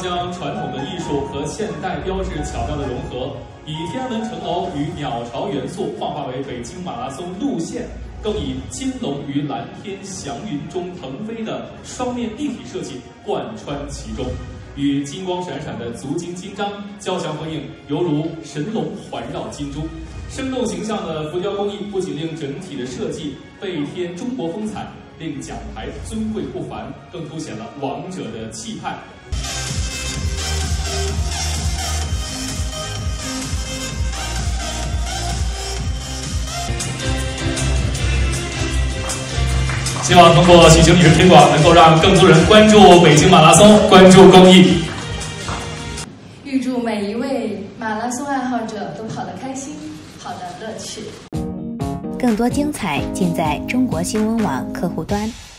将传统的艺术和现代标志巧妙的融合，以天安门城楼与鸟巢元素幻化为北京马拉松路线，更以金龙于蓝天祥云中腾飞的双面立体设计贯穿其中，与金光闪闪的足金金章交相辉映，犹如神龙环绕金珠。生动形象的浮雕工艺不仅令整体的设计倍添中国风采，令奖牌尊贵不凡，更凸显了王者的气派。希望通过举行理事推广，能够让更多人关注北京马拉松，关注公益。 预祝每一位马拉松爱好者都跑得开心，跑得乐趣。 更多精彩尽在中国新闻网客户端。